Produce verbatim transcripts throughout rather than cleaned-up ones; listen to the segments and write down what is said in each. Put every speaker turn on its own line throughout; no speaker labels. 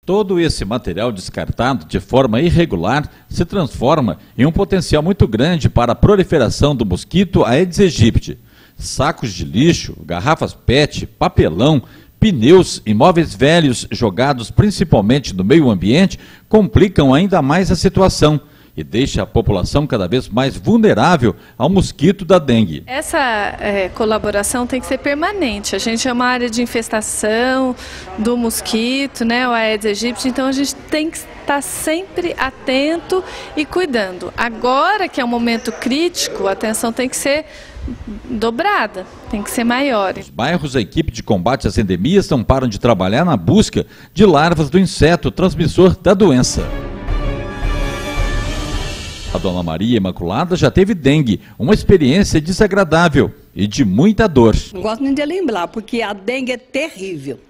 Todo esse material descartado de forma irregular se transforma em um potencial muito grande para a proliferação do mosquito Aedes aegypti. Sacos de lixo, garrafas P E T, papelão, pneus e móveis velhos jogados principalmente no meio ambiente complicam ainda mais a situação e deixa a população cada vez mais vulnerável ao mosquito da dengue.
Essa é, colaboração tem que ser permanente. A gente é uma área de infestação do mosquito, né, o Aedes aegypti, então a gente tem que estar sempre atento e cuidando. Agora que é um momento crítico, a atenção tem que ser dobrada, tem que ser maior.
Nos bairros, a equipe de combate às endemias não param de trabalhar na busca de larvas do inseto transmissor da doença. A dona Maria Imaculada já teve dengue, uma experiência desagradável e de muita dor.
Não gosto nem de lembrar, porque a dengue é terrível.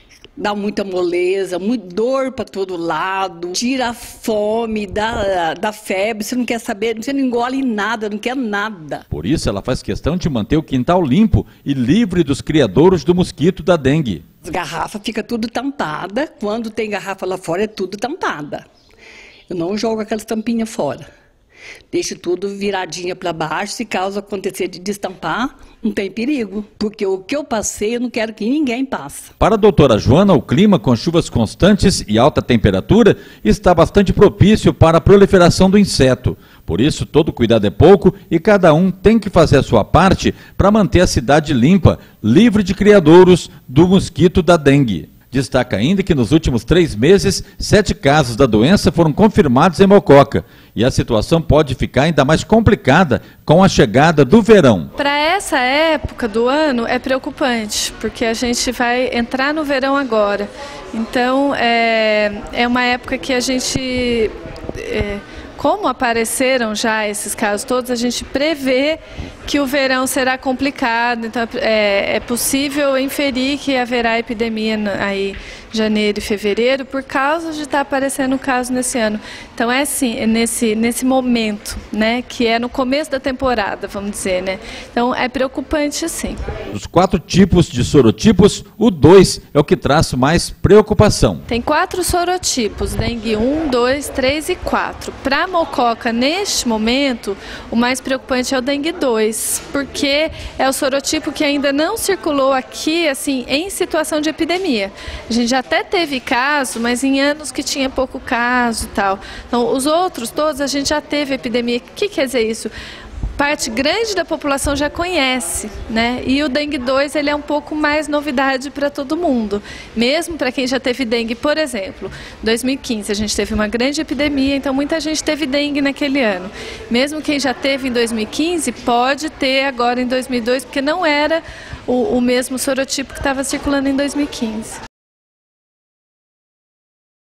Dá muita moleza, muita dor para todo lado, tira a fome, dá, dá febre, você não quer saber, você não engole nada, não quer nada.
Por isso ela faz questão de manter o quintal limpo e livre dos criadouros do mosquito da dengue.
As garrafas ficam tudo tampada, quando tem garrafa lá fora é tudo tampada. Eu não jogo aquelas tampinhas fora. Deixo tudo viradinha para baixo, se caso acontecer de destampar, não tem perigo. Porque o que eu passei, eu não quero que ninguém passe.
Para a doutora Joana, o clima com chuvas constantes e alta temperatura está bastante propício para a proliferação do inseto. Por isso, todo cuidado é pouco e cada um tem que fazer a sua parte para manter a cidade limpa, livre de criadouros do mosquito da dengue. Destaca ainda que nos últimos três meses, sete casos da doença foram confirmados em Mococa. E a situação pode ficar ainda mais complicada com a chegada do verão.
Para essa época do ano é preocupante, porque a gente vai entrar no verão agora. Então, é, é uma época que a gente... É, como apareceram já esses casos todos, a gente prevê que o verão será complicado, então é, é possível inferir que haverá epidemia aí em janeiro e fevereiro por causa de estar aparecendo o caso nesse ano. Então é assim, é nesse, nesse momento, né, que é no começo da temporada, vamos dizer, né? Então é preocupante sim.
Dos quatro tipos de sorotipos, o dois é o que traz mais preocupação.
Tem quatro sorotipos, dengue um, dois, três e quatro. Para Mococa, neste momento, o mais preocupante é o dengue dois, porque é o sorotipo que ainda não circulou aqui, assim, em situação de epidemia. A gente já até teve caso, mas em anos que tinha pouco caso e tal. Então, os outros todos a gente já teve epidemia. O que quer dizer isso? Parte grande da população já conhece, né? E o dengue dois, ele é um pouco mais novidade para todo mundo. Mesmo para quem já teve dengue, por exemplo, em dois mil e quinze a gente teve uma grande epidemia, então muita gente teve dengue naquele ano. Mesmo quem já teve em dois mil e quinze, pode ter agora em dois mil e dois, porque não era o, o mesmo sorotipo que estava circulando em dois mil e quinze.